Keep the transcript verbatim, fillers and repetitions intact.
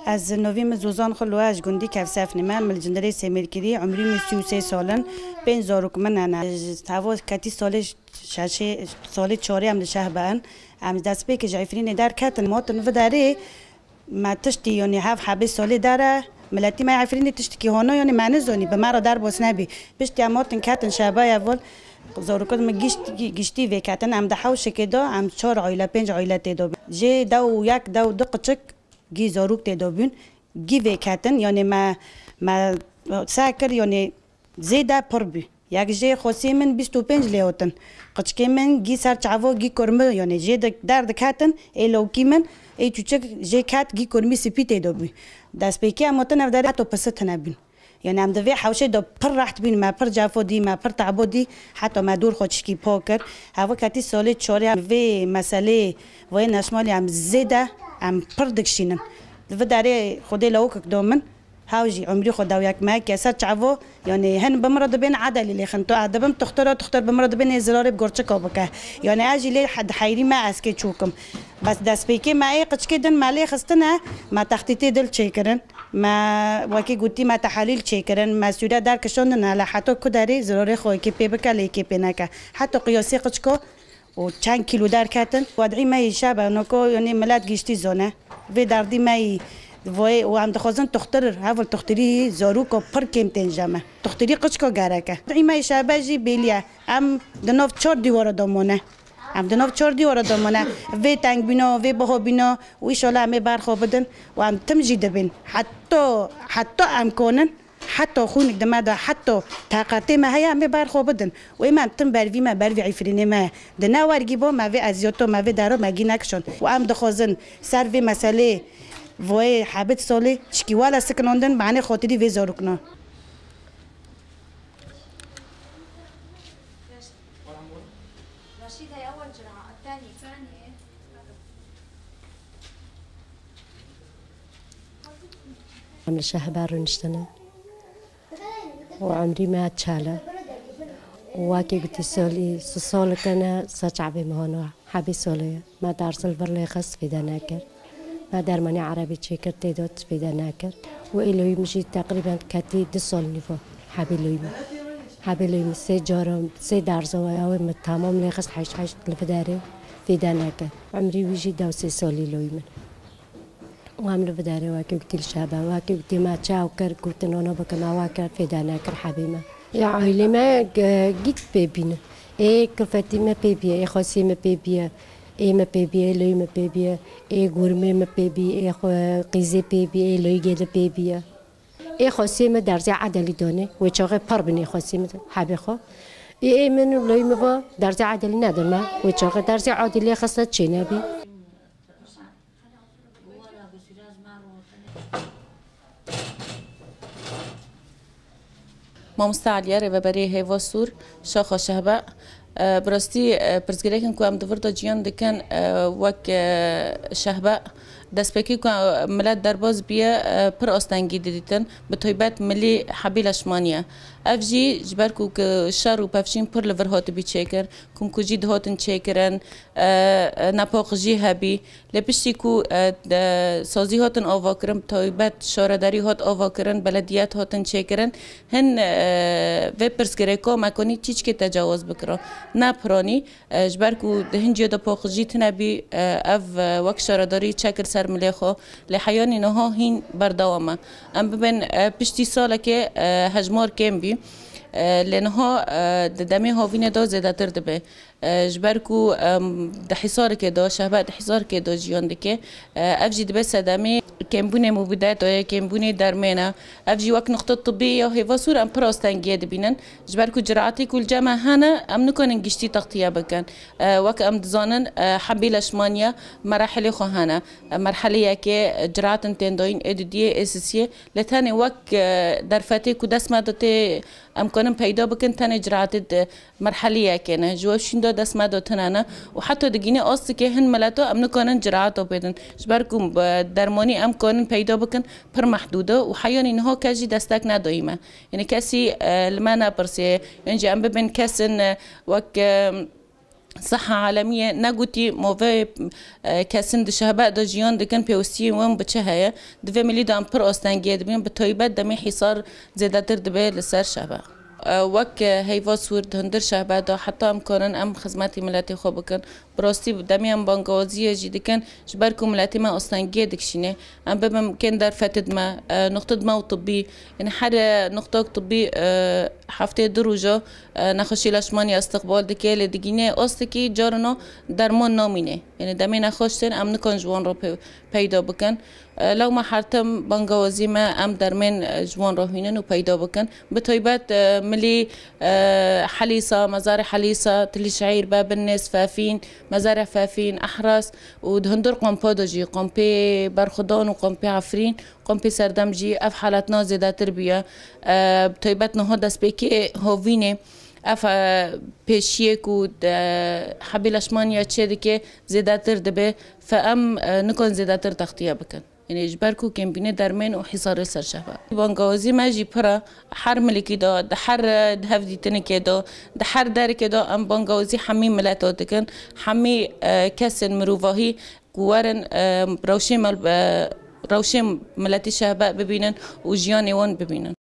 از نویم زوزان خلواج گندی کفسف نمان ملجندری سمیرکری عمری میسی و سه سالن پنج زاروک من انا تواس کتی سالش شش سال چهاری هم دشه بان ام دست به که جایفرین در کتن ماتن و داره ما تشتی یعنی هفت حبه سالی داره ملتی ما عفرین تشتی که هانا یعنی معنی زنی به مرا در باس نبی بشتی اماتن کتن شبای اول زاروکات ما گشتی گشتی و کتن ام ده حوش کدا ام چهار عائله پنج عائله تدو جه دو یک دو دقیقه گی زاروک تدابون گی وکاتن یعنی ما ما ساکر یعنی زیاده پر بی یک جه خاصی من بیست و پنج لیاتن قطعی من گی سر چاوا گی کرمه یعنی جه درد کاتن ایلوکی من ای چوچک جه کات گی کرمی سپیت تدابی دست پیکی اماتن افداری حتی پست نبین یعنی ام دوی حوشه دو پر راحت بین ما پر جافو دی ما پر تعبو دی حتی ما دور خودش کی پاکر هوا کتی سالی چهاری و مسئله و نشمالی ام زیاده ام پر دکشینن و داره خودی لوک دومن هاوجي عمري خدا وياك ما كسر تعبو يعني هن بمرض بين عدل اللي خنتو عدبم تختار تختار بمرض بين زرار بقرشك وبكه يعني اجي لي حد حيري ما اسكي تشوكم بس داس بيكي ما اي قش كدن ما لي خستنا ما تختيتي دل تشيكرن ما وكي قلتي ما تحاليل تشيكرن ما سودا دار كشون على حتى كداري زرار خوي كي بيبك لي كي بينك حتى قياسي قشكو و چند کیلو در کتن وادعی مای شب نکو یعنی ملت گشتی زنه و دردی مای وای و هم دخوازن تختر هفل تختری زاروکو پر کم تنجمه تختری قش کو گرکه وادعی مای شب جی بیلیه هم دناف چهار دیوار دامونه هم دناف چهار دیوار دامونه و تنگ بینا و بها بینا و ایشالا همه برخوا بدن و هم تمجید بین حتی حتی امکانن حتی خونك دمادا حتی طاقتي ما هي ما بار بدن و ما تم بروي ما بروي عفريني ما دنا ورگيبو ما في ازيوتو ما في دارو ما گينكشون و ام دخوزن سر في مساله وای حبت ساله چکی والا سکنوندن معنی خاطری وی زاروکنا رشيد هي اول جرعه الثانيه ثانيه عمل شهبار نشتنا وعمري ما تشاله وواكي قلت سولي سولي كان صعب مهنا حبي سولي ما دار سلفر لي خص في دناكر ما دار ماني عربي تشيكر تيدوت في دناكر وإلو مشي تقريبا كاتي دسول نيفو حبي لويم حبي لويم سي جارم سي دار زوايا او تمام لي خص حيش حيش في داري في دناكر عمري ويجي داو سي سولي لويم وعملوا بداري واكي قلت الشابة واكي قلت ما تشاوكر قلت نونا بك ما واكر في داناكر حبيبة يا عائلة ما جيت بيبينا إيه كفتي ما بيبيا إيه خاصي ما بيبيا إيه ما بيبيا لوي ما بيبيا إيه غورمي ما بيبيا إيه قيزي بيبيا إيه لوي جد بيبيا إيه خاصي ما درجة عدل دونه وشاغي بربني خاصي ما حبي خو إيه من لوي ما با درجة عدل ندر ما وشاغي درجة عدل خاصة تشينابي ما مستعلیه رو برای هوا سور شاخ شهبه براستی پرسگریکن که هم دورت جیان دکن وک شهبه دست بکی که ملت درباز بیا پر آستانگی دیدن به طیبت ملی حبیل اشمانیه افجی جبر کو که شر و پفشین پر لور هات بی چکر کم کجی دهاتن چکرن نپاق جی هبی لپشتی کو سازی هاتن آوا کرن طیبت شارداری هات آوا کرن بلدیت هاتن چکرن هن و پرسگریکا مکانی چیچ که تجاوز بکرا نه پرانی جبر کو دهن جدا پاق جی تنبی اف وک شارداری چکر سر ملی خو لحیانی نها هین بردوامه ام ببین پشتی ساله که هجمار کم بی لأنها دمي هاوين دا زيادة تردبه جبركو ده حصار كده شبه ده حصار كده جيان دكه أفجد بس دمي كمبوني مبيدات أو كمبوني درمانة أفجي وقت نقطة طبية هي صورة أم براستان جيد بينن جبركو جرعتي كل جمع هنا أم نكون نجشتي تغطية بكن وقت أم دزانن حبيل أشمانيا مراحل خهنا مرحلة كي جرعت تندين إددية أساسية لتاني وقت درفتي كدس ما دته أمكانم پیدا بکن تن اجرات مرحله کنه جوشین دو دست مد تنانه و حتی دگینه آستی که هن ملتو امن کنن جرات بدن جبرکم درمانی ام کنن پیدا بکن پر محدوده و حیان اینها کجی دستک ندایمه یعنی کسی لما نپرسه یعنی ام ببین کسن وک صحة عالمية نقولي موفي كاسن دشهباء دا جيان دكان بيوستي وين بتشهية دفع ملي دا أمبر أستنجي دبين بتويبات دمي حصار زيادة دبي لسر شهباء وك هيفا سورد هندر شهباء دا حتى أمكانن أم خدماتي ملاتي خو بكن براستي دمي أم بانجوازية جدي كان جبركم ملاتي ما أستنجي دكشينه أم بمكان دار فتد ما نقطة ما وطبي يعني حدا نقطة طبي حفتة دروجة نخشي لشماني استقبال دكيل دقينة أستكي جارنا درمان نامينه يعني دمي نخشتن أم نكون جوان رو پیدا بکن لو ما حرتم بانجوازی ما أم درمان جوان رو هینن و پیدا بکن بطيبات ملي حليصة مزارع حليصة تلي شعير باب الناس فافين مزارع فافين أحراس ودهندر قمبا دجي قمبي برخدان وقمبي عفرين قمبي سردمجي أف حالتنا زيادة تربية بطيبات نهضة سبيكي هوفينه اف پیشیه کود حبی لشمانیا چه دکه زیاده تر دبه فام نکن زیاده تر تختیه بکن یعنی اجبار کو کمپینه درمن و حصار سر شهبه بانگوازی ماجی پرا حر ملکی دا ده حر ده هفدی تنکه دا ده حر در که دا ام بانگوازی حمی ملاتات دکن حمی کسن مروفاهی قوارن روشی مل روشی ملتی شهبه ببینن و جیان وان ببینن